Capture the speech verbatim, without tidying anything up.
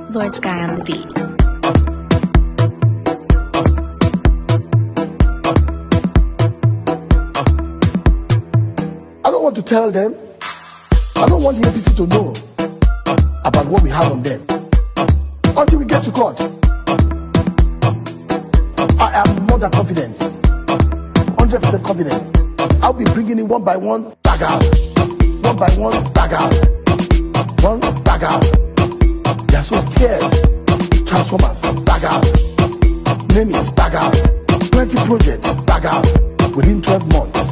Lord Sky on the beat. I don't want to tell them. I don't want the A P C to know about what we have on them until we get to court. I am more than confident, one hundred percent confident. I'll be bringing it one by one, back out. One by one, back out. One, back out. They are so scared. Transformers, back out. Name it, back out. twenty projects, back out. Within twelve months.